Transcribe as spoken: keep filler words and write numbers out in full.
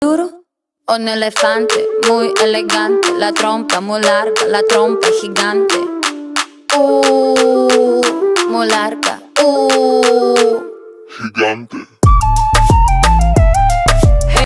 Duro, un elefante muy elegante, la trompa muy larga, la trompa gigante. Uh, muy larga, uh, gigante.